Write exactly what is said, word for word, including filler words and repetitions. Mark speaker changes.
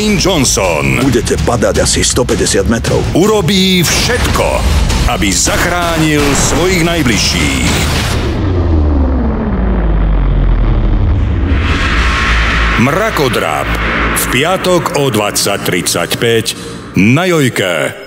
Speaker 1: Dwayne Johnson
Speaker 2: Budete padať asi stopäťdesiat metrov.
Speaker 1: urobí všetko, aby zachránil svojich najbližších. Mrakodrap v piatok o dvadsať tridsaťpäť na Jojke.